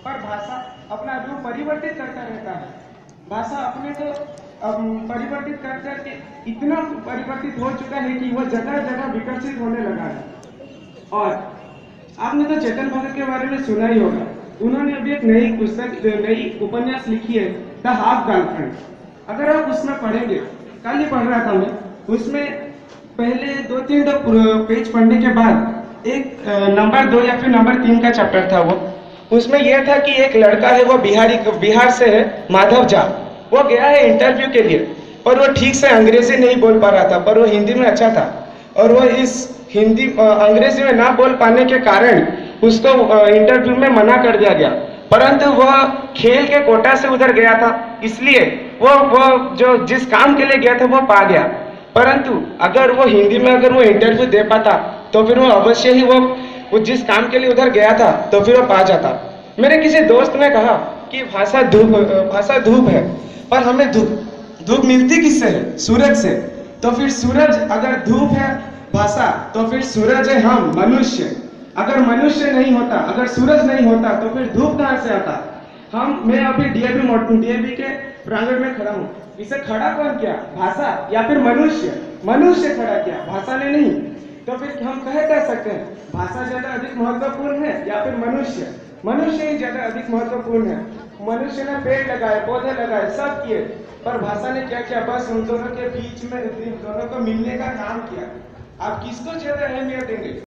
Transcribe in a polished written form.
पर भाषा अपना रूप परिवर्तित करता रहता है। भाषा अपने को परिवर्तित कर करके इतना परिवर्तित हो चुका है कि वह जगह जगह विकसित होने लगा है। और आपने तो चेतन भगत के बारे में सुना ही होगा। उन्होंने अभी एक नई पुस्तक, नई उपन्यास लिखी है, द हाफ गर्लफ्रेंड। अगर आप उसमें पढ़ेंगे, कल ही पढ़ रहा था मैं, उसमें पहले 2-3 पेज पढ़ने के बाद एक नंबर 2 या फिर नंबर 3 का चैप्टर था वो। उसमें यह था कि एक लड़का है, वो बिहार से है, माधव झा। वो गया है इंटरव्यू के लिए, पर वो ठीक से अंग्रेजी नहीं बोल पा रहा था, पर वो हिंदी में अच्छा था। और वो इस अंग्रेजी में ना बोल पाने के कारण उसको इंटरव्यू में मना कर दिया गया। परंतु वह खेल के कोटा से उधर गया था, इसलिए वो जो जिस काम के लिए गया था वो पा गया। परंतु अगर वो हिंदी में अगर वो इंटरव्यू दे पाता तो फिर वो अवश्य ही वो जिस काम के लिए उधर गया था तो फिर वो पा जाता। मेरे किसी दोस्त ने कहा कि भाषा धूप है, पर हमें धूप मिलती किससे है? सूरज से। तो फिर सूरज अगर धूप है भाषा, तो फिर सूरज है हम मनुष्य। अगर मनुष्य नहीं होता, अगर सूरज नहीं होता तो फिर धूप कहां से आता? मैं अभी डीएवी के प्रांगण में खड़ा हूँ। इसे खड़ा कौन किया? भाषा या फिर मनुष्य? मनुष्य खड़ा किया, भाषा ने नहीं। तो फिर हम कह सकते हैं भाषा ज्यादा अधिक महत्वपूर्ण है या फिर मनुष्य? मनुष्य ही ज्यादा अधिक महत्वपूर्ण है। मनुष्य ने पेड़ लगाए, पौधे लगाए, सब किए, पर भाषा ने क्या किया? बस उन दोनों के बीच में, इन दोनों को मिलने का काम किया। आप किसको ज्यादा अहमियत देंगे?